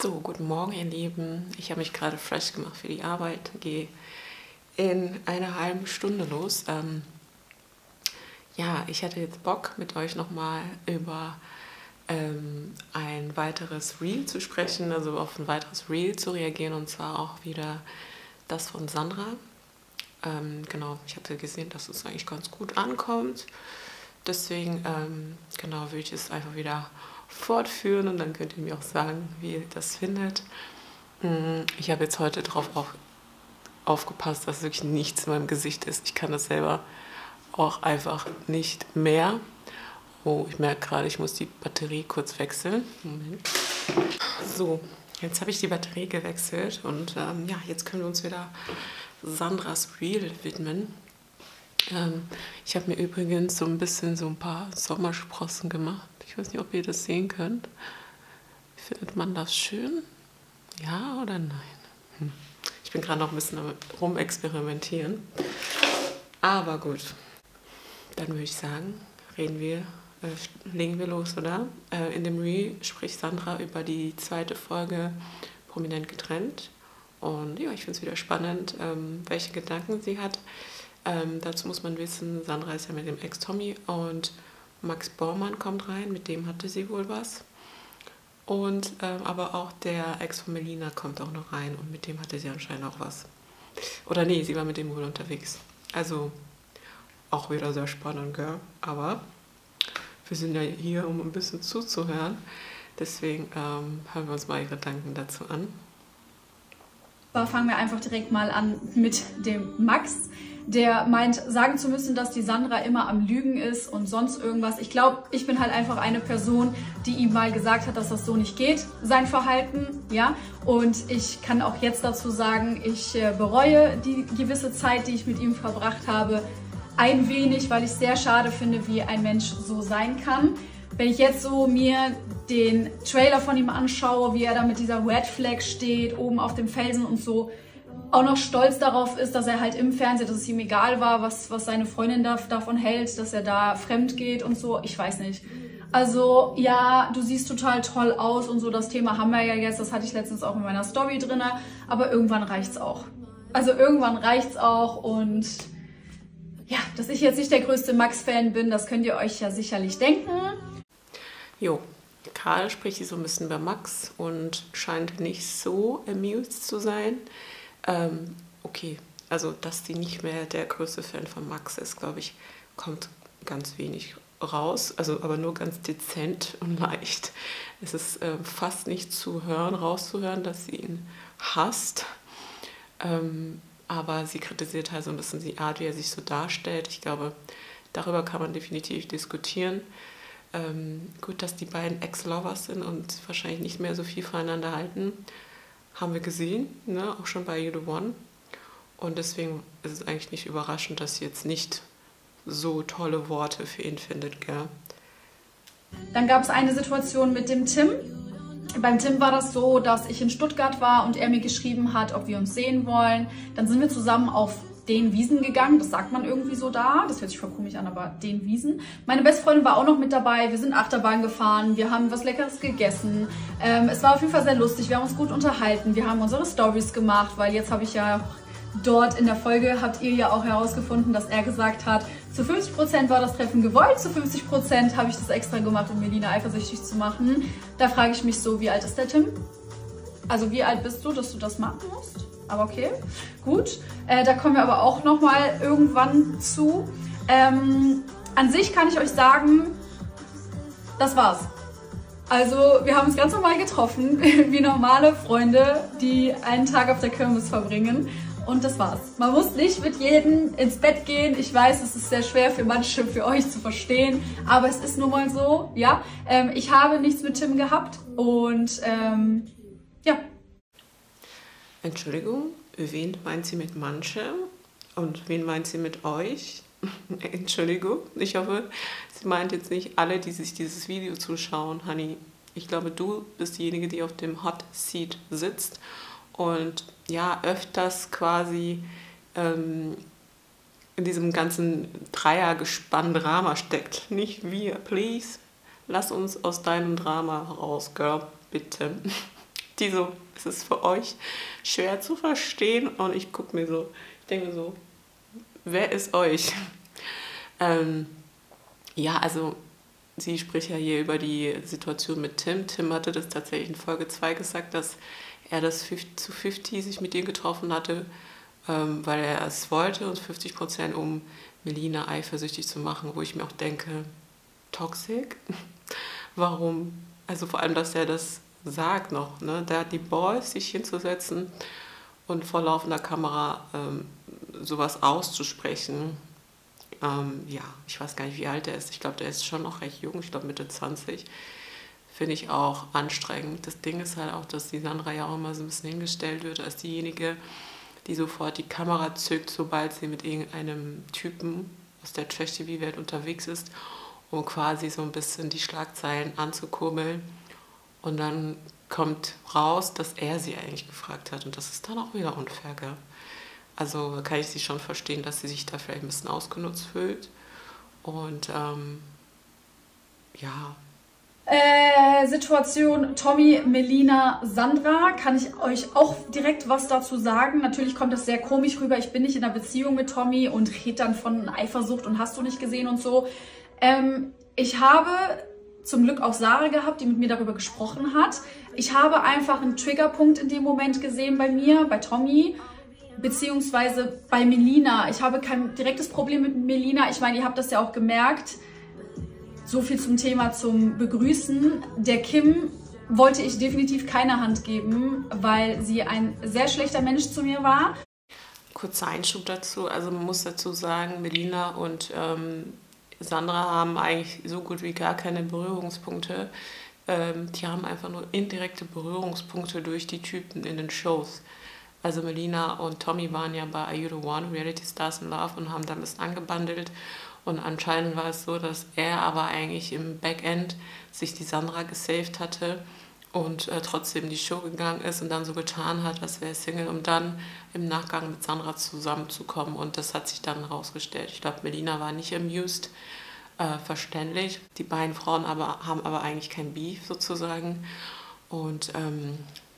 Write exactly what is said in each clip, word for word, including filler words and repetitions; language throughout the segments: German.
So, guten Morgen, ihr Lieben. Ich habe mich gerade fresh gemacht für die Arbeit. Gehe in einer halben Stunde los. Ähm, ja, ich hatte jetzt Bock, mit euch nochmal über ähm, ein weiteres Reel zu sprechen, also auf ein weiteres Reel zu reagieren, und zwar auch wieder das von Sandra. Ähm, genau, ich hatte gesehen, dass es eigentlich ganz gut ankommt. Deswegen, ähm, genau, würde ich es einfach wieder fortführen und dann könnt ihr mir auch sagen, wie ihr das findet. Ich habe jetzt heute darauf auf, aufgepasst, dass wirklich nichts in meinem Gesicht ist. Ich kann das selber auch einfach nicht mehr. Oh, ich merke gerade, ich muss die Batterie kurz wechseln. Moment. So, jetzt habe ich die Batterie gewechselt und ähm, ja, jetzt können wir uns wieder Sandras Reel widmen. Ähm, ich habe mir übrigens so ein bisschen so ein paar Sommersprossen gemacht. Ich weiß nicht, ob ihr das sehen könnt. Findet man das schön? Ja oder nein? Hm. Ich bin gerade noch ein bisschen damit rumexperimentieren. Aber gut, dann würde ich sagen, reden wir, äh, legen wir los, oder? Äh, in dem Reel spricht Sandra über die zweite Folge Prominent getrennt. Und ja, ich finde es wieder spannend, ähm, welche Gedanken sie hat. Ähm, dazu muss man wissen, Sandra ist ja mit dem Ex-Tommy und Max Baumann kommt rein, mit dem hatte sie wohl was. Und ähm, aber auch der Ex von Melina kommt auch noch rein und mit dem hatte sie anscheinend auch was. Oder nee, sie war mit dem wohl unterwegs. Also auch wieder sehr spannend, gell? Aber wir sind ja hier, um ein bisschen zuzuhören. Deswegen ähm, hören wir uns mal ihre Gedanken dazu an. Fangen wir einfach direkt mal an mit dem Max, der meint, sagen zu müssen, dass die Sandra immer am Lügen ist und sonst irgendwas. Ich glaube, ich bin halt einfach eine Person, die ihm mal gesagt hat, dass das so nicht geht, sein Verhalten, ja. Und ich kann auch jetzt dazu sagen, ich äh, bereue die gewisse Zeit, die ich mit ihm verbracht habe, ein wenig, weil ich es sehr schade finde, wie ein Mensch so sein kann. Wenn ich jetzt so mir den Trailer von ihm anschaue, wie er da mit dieser Red Flag steht, oben auf dem Felsen und so, auch noch stolz darauf ist, dass er halt im Fernsehen, dass es ihm egal war, was, was seine Freundin da, davon hält, dass er da fremd geht und so, ich weiß nicht. Also ja, du siehst total toll aus und so, das Thema haben wir ja jetzt, das hatte ich letztens auch in meiner Story drin, aber irgendwann reicht's auch. Also irgendwann reicht's auch und ja, dass ich jetzt nicht der größte Max-Fan bin, das könnt ihr euch ja sicherlich denken. Jo, Karl spricht hier so ein bisschen über Max und scheint nicht so amused zu sein. Ähm, okay, also dass sie nicht mehr der größte Fan von Max ist, glaube ich, kommt ganz wenig raus, also aber nur ganz dezent und leicht. Es ist äh, fast nicht zu hören, rauszuhören, dass sie ihn hasst. Ähm, aber sie kritisiert halt so ein bisschen die Art, wie er sich so darstellt. Ich glaube, darüber kann man definitiv diskutieren. Ähm, gut, dass die beiden Ex-Lovers sind und wahrscheinlich nicht mehr so viel voneinander halten, haben wir gesehen, ne? Auch schon bei You The One. Und deswegen ist es eigentlich nicht überraschend, dass sie jetzt nicht so tolle Worte für ihn findet, gell? Dann gab es eine Situation mit dem Tim. Beim Tim war das so, dass ich in Stuttgart war und er mir geschrieben hat, ob wir uns sehen wollen. Dann sind wir zusammen auf den Wiesen gegangen, das sagt man irgendwie so da, das hört sich voll komisch an, aber den Wiesen. Meine Bestfreundin war auch noch mit dabei, wir sind Achterbahn gefahren, wir haben was Leckeres gegessen. Ähm, es war auf jeden Fall sehr lustig, wir haben uns gut unterhalten, wir haben unsere Stories gemacht, weil jetzt habe ich ja dort in der Folge, habt ihr ja auch herausgefunden, dass er gesagt hat, zu fünfzig Prozent war das Treffen gewollt, zu fünfzig Prozent habe ich das extra gemacht, um Melina eifersüchtig zu machen. Da frage ich mich so, wie alt ist der Tim? Also wie alt bist du, dass du das machen musst? Aber okay, gut. Äh, da kommen wir aber auch nochmal irgendwann zu. Ähm, an sich kann ich euch sagen, das war's. Also wir haben uns ganz normal getroffen, wie normale Freunde, die einen Tag auf der Kirmes verbringen. Und das war's. Man muss nicht mit jedem ins Bett gehen. Ich weiß, es ist sehr schwer für manche, für euch zu verstehen. Aber es ist nun mal so, ja. Ähm, ich habe nichts mit Tim gehabt und ähm, ja. Entschuldigung, wen meint sie mit manche und wen meint sie mit euch? Entschuldigung, ich hoffe, sie meint jetzt nicht alle, die sich dieses Video zuschauen. Honey, ich glaube, du bist diejenige, die auf dem Hot Seat sitzt und ja, öfters quasi ähm, in diesem ganzen Dreiergespann-Drama steckt. Nicht wir, please. Lass uns aus deinem Drama raus, Girl, bitte. die so, es ist für euch schwer zu verstehen und ich gucke mir so, ich denke so, wer ist euch? Ähm, ja, also sie spricht ja hier über die Situation mit Tim. Tim hatte das tatsächlich in Folge zwei gesagt, dass er das fünfzig zu fünfzig sich mit ihr getroffen hatte, ähm, weil er es wollte und fünfzig Prozent, um Melina eifersüchtig zu machen, wo ich mir auch denke, toxic? Warum? Also vor allem, dass er das sagt noch, ne? Der hat die Balls, sich hinzusetzen und vor laufender Kamera ähm, sowas auszusprechen. Ähm, ja, ich weiß gar nicht, wie alt er ist. Ich glaube, der ist schon noch recht jung, ich glaube Mitte zwanzig. Finde ich auch anstrengend. Das Ding ist halt auch, dass die Sandra ja auch immer so ein bisschen hingestellt wird als diejenige, die sofort die Kamera zückt, sobald sie mit irgendeinem Typen aus der Trash-T V-Welt unterwegs ist, um quasi so ein bisschen die Schlagzeilen anzukurbeln. Und dann kommt raus, dass er sie eigentlich gefragt hat. Und das ist dann auch wieder unfair, gell? Also kann ich sie schon verstehen, dass sie sich da vielleicht ein bisschen ausgenutzt fühlt. Und ähm, ja. Äh, Situation Tommy, Melina, Sandra. Kann ich euch auch direkt was dazu sagen? Natürlich kommt das sehr komisch rüber. Ich bin nicht in einer Beziehung mit Tommy und rede dann von Eifersucht und hast du nicht gesehen und so. Ähm, ich habe zum Glück auch Sarah gehabt, die mit mir darüber gesprochen hat. Ich habe einfach einen Triggerpunkt in dem Moment gesehen bei mir, bei Tommy, beziehungsweise bei Melina. Ich habe kein direktes Problem mit Melina. Ich meine, ihr habt das ja auch gemerkt. So viel zum Thema zum Begrüßen. Der Kim wollte ich definitiv keine Hand geben, weil sie ein sehr schlechter Mensch zu mir war. Kurzer Einschub dazu. Also man muss dazu sagen, Melina und ähm, Sandra haben eigentlich so gut wie gar keine Berührungspunkte. Ähm, die haben einfach nur indirekte Berührungspunkte durch die Typen in den Shows. Also Melina und Tommy waren ja bei Are You The One, Reality Stars in Love und haben da ein bisschen angebandelt. Und anscheinend war es so, dass er aber eigentlich im Backend sich die Sandra gesaved hatte und äh, trotzdem in die Show gegangen ist und dann so getan hat, als wäre er Single, um dann im Nachgang mit Sandra zusammenzukommen. Und das hat sich dann herausgestellt. Ich glaube, Melina war nicht amused, äh, verständlich. Die beiden Frauen aber, haben aber eigentlich kein Beef sozusagen. Und ähm,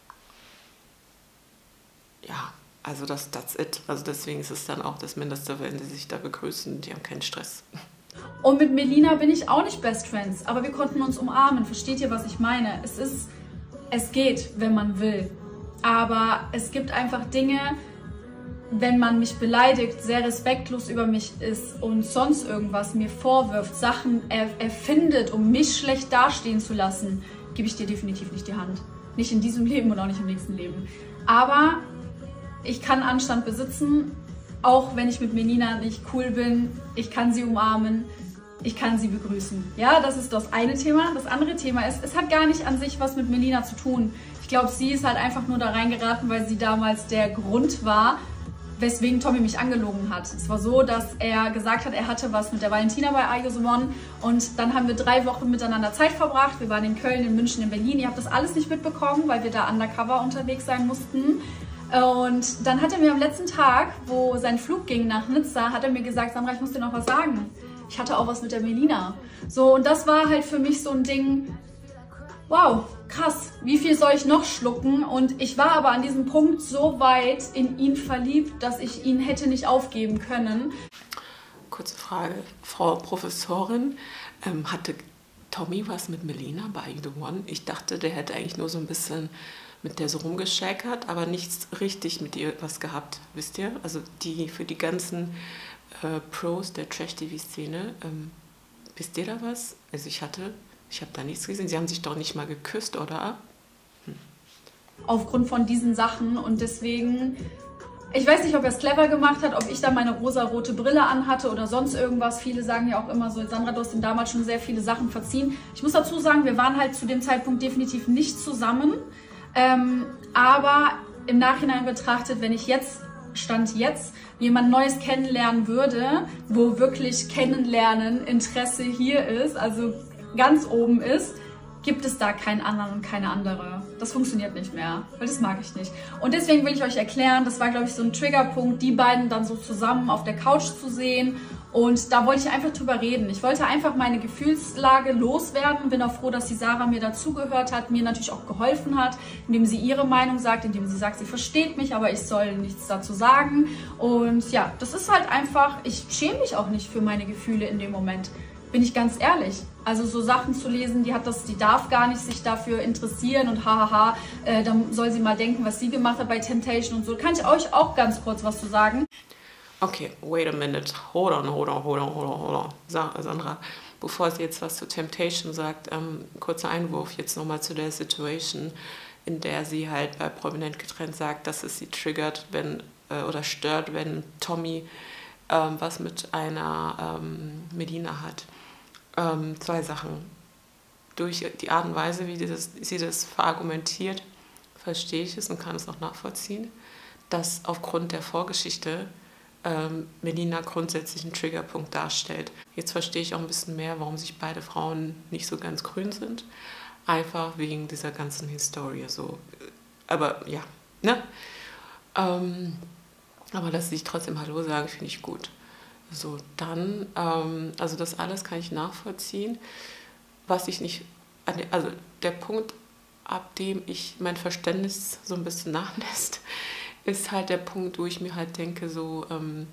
ja, also das that's it. Also deswegen ist es dann auch das Mindeste, wenn sie sich da begrüßen. Die haben keinen Stress. Und mit Melina bin ich auch nicht Best Friends, aber wir konnten uns umarmen. Versteht ihr, was ich meine? Es ist, es geht, wenn man will. Aber es gibt einfach Dinge, wenn man mich beleidigt, sehr respektlos über mich ist und sonst irgendwas mir vorwirft, Sachen er, erfindet, um mich schlecht dastehen zu lassen, gebe ich dir definitiv nicht die Hand. Nicht in diesem Leben und auch nicht im nächsten Leben. Aber ich kann Anstand besitzen, auch wenn ich mit Melina nicht cool bin. Ich kann sie umarmen, ich kann sie begrüßen. Ja, das ist das eine Thema. Das andere Thema ist, es hat gar nicht an sich was mit Melina zu tun. Ich glaube, sie ist halt einfach nur da reingeraten, weil sie damals der Grund war, weswegen Tommy mich angelogen hat. Es war so, dass er gesagt hat, er hatte was mit der Valentina bei Are You The One und dann haben wir drei Wochen miteinander Zeit verbracht. Wir waren in Köln, in München, in Berlin. Ihr habt das alles nicht mitbekommen, weil wir da undercover unterwegs sein mussten. Und dann hat er mir am letzten Tag, wo sein Flug ging nach Nizza, hat er mir gesagt, Sandra, ich muss dir noch was sagen. Ich hatte auch was mit der Melina. So, und das war halt für mich so ein Ding, wow, krass, wie viel soll ich noch schlucken? Und ich war aber an diesem Punkt so weit in ihn verliebt, dass ich ihn hätte nicht aufgeben können. Kurze Frage, Frau Professorin, ähm, hatte Tommy was mit Melina bei Are You The One? Ich dachte, der hätte eigentlich nur so ein bisschen mit der so rumgeschäkert, aber nichts richtig mit ihr was gehabt, wisst ihr? Also die für die ganzen äh, Pros der Trash-T V-Szene, ähm, wisst ihr da was? Also ich hatte, ich habe da nichts gesehen. Sie haben sich doch nicht mal geküsst, oder? Hm. Aufgrund von diesen Sachen und deswegen, ich weiß nicht, ob er es clever gemacht hat, ob ich da meine rosa-rote Brille anhatte oder sonst irgendwas. Viele sagen ja auch immer so, Sandra, du hast ihm damals schon sehr viele Sachen verziehen. Ich muss dazu sagen, wir waren halt zu dem Zeitpunkt definitiv nicht zusammen. Ähm, aber im Nachhinein betrachtet, wenn ich jetzt, Stand jetzt, jemand Neues kennenlernen würde, wo wirklich Kennenlernen Interesse hier ist, also ganz oben ist, gibt es da keinen anderen und keine andere. Das funktioniert nicht mehr, weil das mag ich nicht. Und deswegen will ich euch erklären, das war, glaube ich, so ein Triggerpunkt, die beiden dann so zusammen auf der Couch zu sehen. Und da wollte ich einfach drüber reden. Ich wollte einfach meine Gefühlslage loswerden. Bin auch froh, dass die Sarah mir dazugehört hat, mir natürlich auch geholfen hat, indem sie ihre Meinung sagt, indem sie sagt, sie versteht mich, aber ich soll nichts dazu sagen. Und ja, das ist halt einfach, ich schäme mich auch nicht für meine Gefühle in dem Moment. Bin ich ganz ehrlich. Also so Sachen zu lesen, die hat das, die darf gar nicht sich dafür interessieren und hahaha, äh, dann soll sie mal denken, was sie gemacht hat bei Temptation und so. Kann ich euch auch ganz kurz was zu sagen? Okay, wait a minute. Hold on, hold on, hold on, hold on, hold on. Sandra, bevor sie jetzt was zu Temptation sagt, ähm, kurzer Einwurf jetzt nochmal zu der Situation, in der sie halt bei Prominent getrennt sagt, dass es sie triggert, wenn äh, oder stört, wenn Tommy ähm, was mit einer ähm, Medina hat. Ähm, zwei Sachen. Durch die Art und Weise, wie das, sie das verargumentiert, verstehe ich es und kann es auch nachvollziehen, dass aufgrund der Vorgeschichte ähm, Melina grundsätzlich einen Triggerpunkt darstellt. Jetzt verstehe ich auch ein bisschen mehr, warum sich beide Frauen nicht so ganz grün sind. Einfach wegen dieser ganzen Historie. So. Aber ja, ne? Ähm, aber dass sie sich trotzdem Hallo sagen, finde ich gut. So, dann, ähm, also das alles kann ich nachvollziehen. Was ich nicht, also der Punkt, ab dem ich mein Verständnis so ein bisschen nachlässt, ist halt der Punkt, wo ich mir halt denke, so, ähm,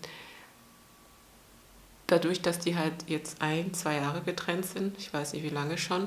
dadurch, dass die halt jetzt ein, zwei Jahre getrennt sind, ich weiß nicht wie lange schon,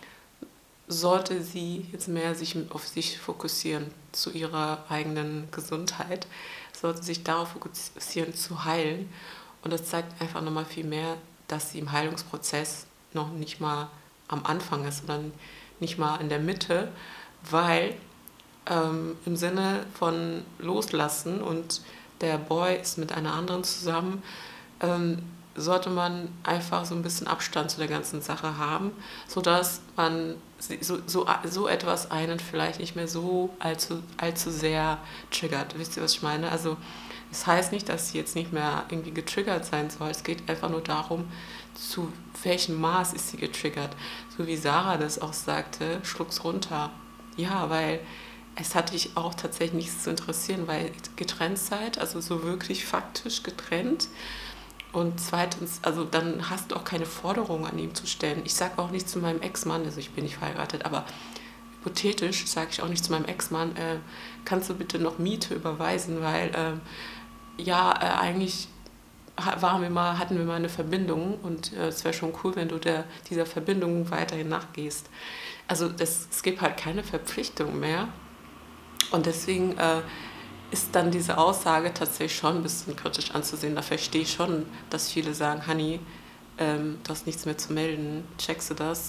sollte sie jetzt mehr sich auf sich fokussieren, zu ihrer eigenen Gesundheit, sollte sich darauf fokussieren, zu heilen. Und das zeigt einfach nochmal viel mehr, dass sie im Heilungsprozess noch nicht mal am Anfang ist, sondern nicht mal in der Mitte, weil ähm, im Sinne von Loslassen und der Boy ist mit einer anderen zusammen, ähm, sollte man einfach so ein bisschen Abstand zu der ganzen Sache haben, sodass man so, so, so etwas einen vielleicht nicht mehr so allzu, allzu sehr triggert. Wisst ihr, was ich meine? Also das heißt nicht, dass sie jetzt nicht mehr irgendwie getriggert sein soll. Es geht einfach nur darum, zu welchem Maß ist sie getriggert. So wie Sarah das auch sagte, schluck's runter. Ja, weil es hat dich auch tatsächlich nichts zu interessieren, weil getrennt seid, also so wirklich faktisch getrennt. Und zweitens, also dann hast du auch keine Forderung an ihm zu stellen. Ich sage auch nicht zu meinem Ex-Mann, also ich bin nicht verheiratet, aber hypothetisch sage ich auch nicht zu meinem Ex-Mann, äh, kannst du bitte noch Miete überweisen, weil äh, ja, äh, eigentlich waren wir mal, hatten wir mal eine Verbindung und äh, es wäre schon cool, wenn du der, dieser Verbindung weiterhin nachgehst. Also das, es gibt halt keine Verpflichtung mehr und deswegen äh, ist dann diese Aussage tatsächlich schon ein bisschen kritisch anzusehen. Da verstehe ich schon, dass viele sagen, Honey, ähm, du hast nichts mehr zu melden, checkst du das?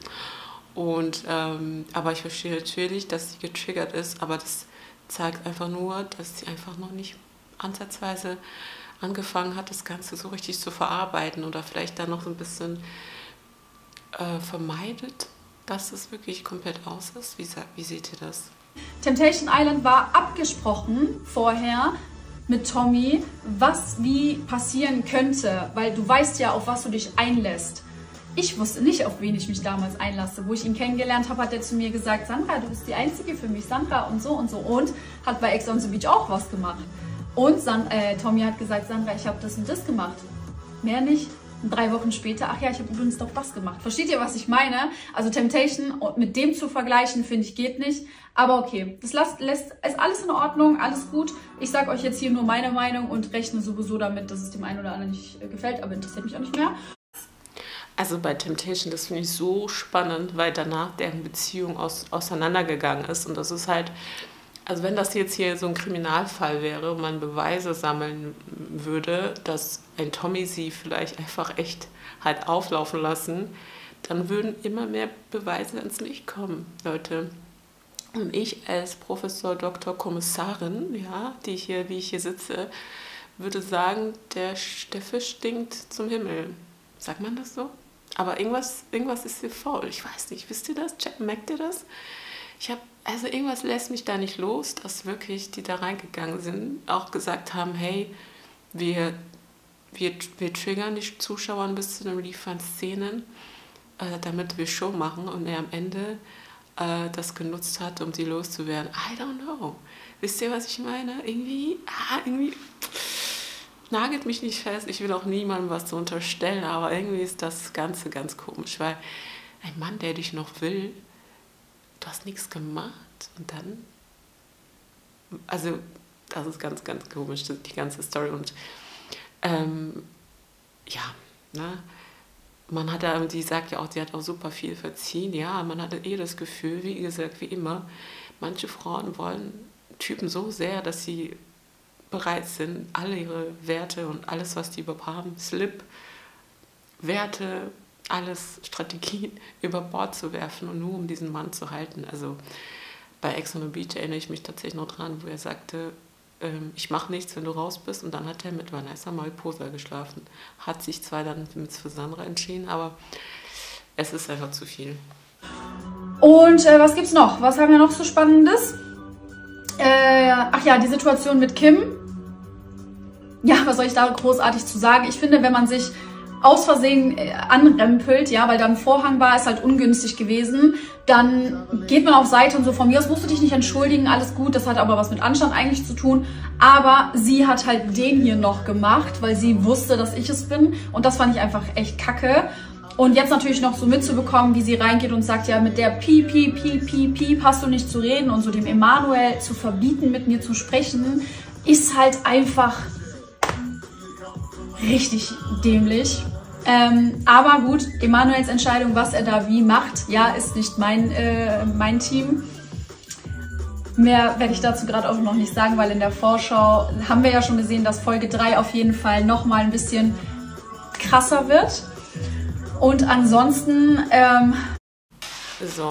Und, ähm, aber ich verstehe natürlich, dass sie getriggert ist, aber das zeigt einfach nur, dass sie einfach noch nicht ansatzweise angefangen hat, das Ganze so richtig zu verarbeiten oder vielleicht dann noch so ein bisschen äh, vermeidet, dass es wirklich komplett aus ist. Wie, wie seht ihr das? Temptation Island war abgesprochen vorher mit Tommy, was wie passieren könnte, weil du weißt ja, auf was du dich einlässt. Ich wusste nicht, auf wen ich mich damals einlasse. Wo ich ihn kennengelernt habe, hat er zu mir gesagt, Sandra, du bist die Einzige für mich, Sandra und so und so. Und hat bei Ex on the Beach auch was gemacht. Und San äh, Tommy hat gesagt, Sandra, ich habe das und das gemacht. Mehr nicht. Und drei Wochen später, ach ja, ich habe übrigens doch das gemacht. Versteht ihr, was ich meine? Also Temptation mit dem zu vergleichen, finde ich, geht nicht. Aber okay, das lässt, lässt, ist alles in Ordnung, alles gut. Ich sage euch jetzt hier nur meine Meinung und rechne sowieso damit, dass es dem einen oder anderen nicht äh, gefällt, aber interessiert mich auch nicht mehr. Also bei Temptation, das finde ich so spannend, weil danach deren Beziehung aus, auseinandergegangen ist. Und das ist halt, also wenn das jetzt hier so ein Kriminalfall wäre und man Beweise sammeln würde, dass ein Tommy sie vielleicht einfach echt halt auflaufen lassen, dann würden immer mehr Beweise ans Licht kommen, Leute. Und ich als Professor Doktor Kommissarin, ja, die hier, wie ich hier sitze, würde sagen, der, der Fisch stinkt zum Himmel. Sagt man das so? Aber irgendwas, irgendwas ist hier faul. Ich weiß nicht, wisst ihr das? Merkt ihr das? Ich habe, also irgendwas lässt mich da nicht los, dass wirklich die da reingegangen sind, auch gesagt haben, hey, wir, wir, wir triggern die Zuschauer ein bisschen und liefern Szenen, äh, damit wir Show machen und er am Ende äh, das genutzt hat, um sie loszuwerden. I don't know. Wisst ihr, was ich meine? Irgendwie, ah, irgendwie nagelt mich nicht fest. Ich will auch niemandem was zu unterstellen, aber irgendwie ist das Ganze ganz komisch, weil ein Mann, der dich noch will, du hast nichts gemacht und dann, also das ist ganz, ganz komisch, die ganze Story und ähm, ja, ne, man hat ja, die sagt ja auch, sie hat auch super viel verziehen, ja, man hatte eh das Gefühl, wie gesagt, wie immer, manche Frauen wollen Typen so sehr, dass sie bereit sind, alle ihre Werte und alles, was die überhaupt haben, Slip, Werte, alles Strategien über Bord zu werfen und nur um diesen Mann zu halten. Also bei Ex on the Beach erinnere ich mich tatsächlich noch dran, wo er sagte, ähm, ich mache nichts, wenn du raus bist. Und dann hat er mit Vanessa Mariposa geschlafen. Hat sich zwar dann mit für Sandra entschieden, aber es ist einfach zu viel. Und äh, was gibt's noch? Was haben wir noch so Spannendes? Äh, ach ja, die Situation mit Kim. Ja, was soll ich da großartig zu sagen? Ich finde, wenn man sich aus Versehen äh, anrempelt, ja, weil da ein Vorhang war, ist halt ungünstig gewesen, dann geht man auf Seite und so, von mir aus musst du dich nicht entschuldigen, alles gut, das hat aber was mit Anstand eigentlich zu tun, aber sie hat halt den hier noch gemacht, weil sie wusste, dass ich es bin und das fand ich einfach echt kacke. Und jetzt natürlich noch so mitzubekommen, wie sie reingeht und sagt, ja, mit der Piep, Piep, Piep, Piep, Piep hast du nicht zu reden und so dem Emanuel zu verbieten, mit mir zu sprechen, ist halt einfach richtig dämlich. Ähm, aber gut, Emanuels Entscheidung, was er da wie macht, ja, ist nicht mein, äh, mein Team. Mehr werde ich dazu gerade auch noch nicht sagen, weil in der Vorschau haben wir ja schon gesehen, dass Folge drei auf jeden Fall nochmal ein bisschen krasser wird. Und ansonsten... Ähm so,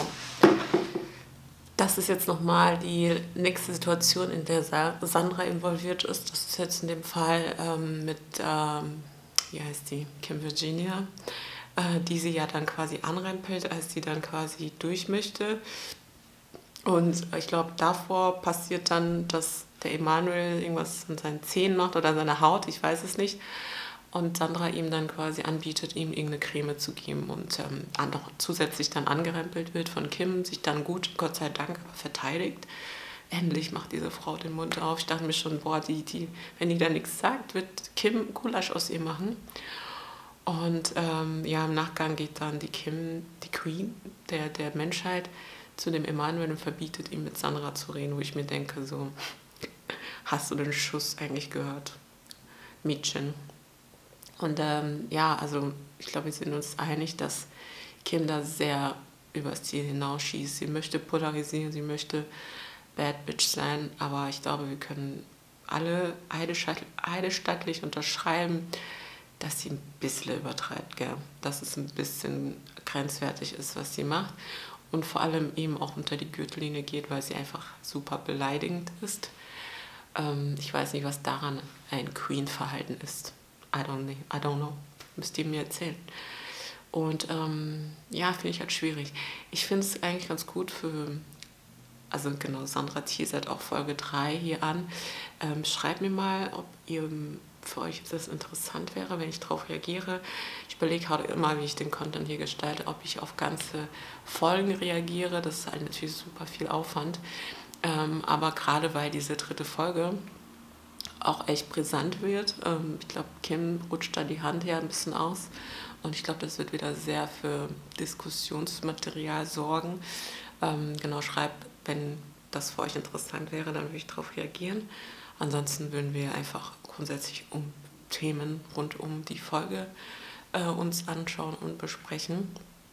das ist jetzt nochmal die nächste Situation, in der Sandra involviert ist. Das ist jetzt in dem Fall ähm, mit... Ähm, wie heißt die, Kim Virginia, äh, die sie ja dann quasi anrempelt, als sie dann quasi durch möchte. Und ich glaube, davor passiert dann, dass der Emanuel irgendwas an seinen Zähnen macht oder an seiner Haut, ich weiß es nicht. Und Sandra ihm dann quasi anbietet, ihm irgendeine Creme zu geben und ähm, noch zusätzlich dann angerempelt wird von Kim, sich dann gut, Gott sei Dank, verteidigt. Endlich macht diese Frau den Mund auf. Ich dachte mir schon, boah, die, die, wenn die da nichts sagt, wird Kim Gulasch aus ihr machen. Und ähm, ja, im Nachgang geht dann die Kim, die Queen der, der Menschheit, zu dem Emanuel und verbietet ihm mit Sandra zu reden, wo ich mir denke, so, hast du den Schuss eigentlich gehört, Mädchen? Und ähm, ja, also ich glaube, wir sind uns einig, dass Kim da sehr übers Ziel hinausschießt. Sie möchte polarisieren, sie möchte Bad Bitch sein, aber ich glaube, wir können alle eidesstattlich unterschreiben, dass sie ein bisschen übertreibt, gell? Dass es ein bisschen grenzwertig ist, was sie macht und vor allem eben auch unter die Gürtellinie geht, weil sie einfach super beleidigend ist. Ähm, ich weiß nicht, was daran ein Queen-Verhalten ist. I don't, I don't know. Müsst ihr mir erzählen. Und ähm, ja, finde ich halt schwierig. Ich finde es eigentlich ganz gut für... Also genau, Sandra teasert auch Folge drei hier an. Ähm, schreibt mir mal, ob ihr, für euch das interessant wäre, wenn ich darauf reagiere. Ich überlege halt immer, wie ich den Content hier gestalte, ob ich auf ganze Folgen reagiere. Das ist halt natürlich super viel Aufwand. Ähm, aber gerade weil diese dritte Folge auch echt brisant wird, ähm, ich glaube, Kim rutscht da die Hand her ein bisschen aus. Und ich glaube, das wird wieder sehr für Diskussionsmaterial sorgen. Ähm, genau, schreibt, wenn das für euch interessant wäre, dann würde ich darauf reagieren. Ansonsten würden wir einfach grundsätzlich um Themen rund um die Folge äh, uns anschauen und besprechen.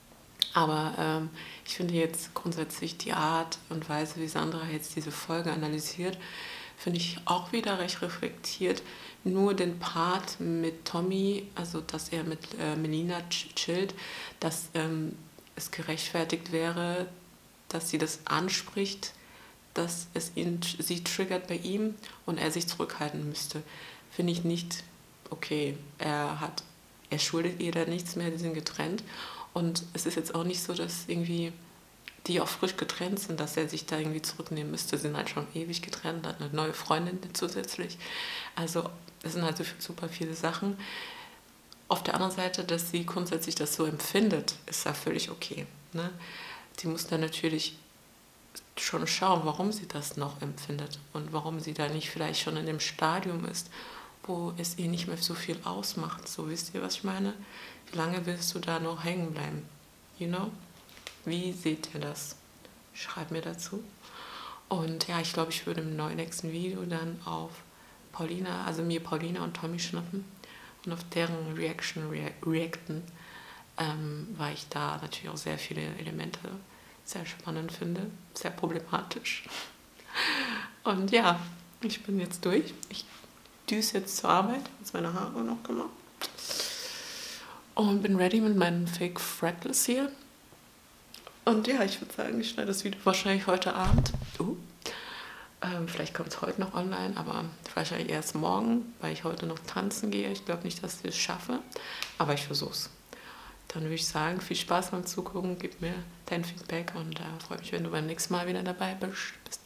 Aber ähm, ich finde jetzt grundsätzlich die Art und Weise, wie Sandra jetzt diese Folge analysiert, finde ich auch wieder recht reflektiert. Nur den Part mit Tommy, also dass er mit äh, Melina chillt, dass ähm, es gerechtfertigt wäre, dass sie das anspricht, dass es ihn, sie triggert bei ihm und er sich zurückhalten müsste. Finde ich nicht okay. Er hat, er schuldet ihr da nichts mehr, die sind getrennt. Und es ist jetzt auch nicht so, dass irgendwie die auch frisch getrennt sind, dass er sich da irgendwie zurücknehmen müsste. Sie sind halt schon ewig getrennt, hat eine neue Freundin zusätzlich. Also es sind halt so super viele Sachen. auf der anderen Seite, dass sie grundsätzlich das so empfindet, ist ja völlig okay. Ne? Sie muss dann natürlich schon schauen, warum sie das noch empfindet und warum sie da nicht vielleicht schon in dem Stadium ist, wo es ihr nicht mehr so viel ausmacht. So, wisst ihr, was ich meine? Wie lange willst du da noch hängen bleiben? You know? Wie seht ihr das? Schreibt mir dazu. Und ja, ich glaube, ich würde im neuen nächsten Video dann auf Paulina, also mir Paulina und Tommy schnappen und auf deren Reaction rea reacten, ähm, weil ich da natürlich auch sehr viele Elemente sehr spannend finde, sehr problematisch. Und ja, ich bin jetzt durch. Ich düse jetzt zur Arbeit, jetzt meine Haare noch gemacht und bin ready mit meinen Fake Freckles hier. Und ja, ich würde sagen, ich schneide das Video wahrscheinlich heute Abend. Uh. Ähm, vielleicht kommt es heute noch online, aber wahrscheinlich erst morgen, weil ich heute noch tanzen gehe. Ich glaube nicht, dass ich es schaffe, aber ich versuche es. Dann würde ich sagen, viel Spaß beim Zugucken, gib mir dein Feedback und äh, freue mich, wenn du beim nächsten Mal wieder dabei bist. Bis